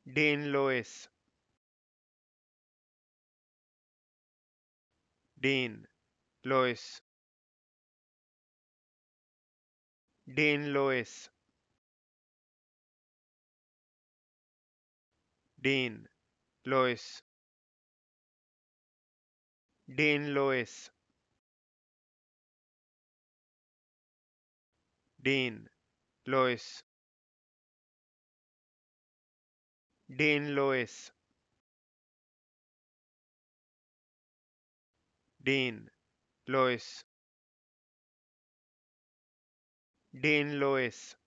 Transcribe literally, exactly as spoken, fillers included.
Dean Lewis, Dean Lewis, Dean Lewis, Dean Lewis, Dean Lewis, Dean Lewis, Dean Lewis, Dean Lewis, Dean Lewis,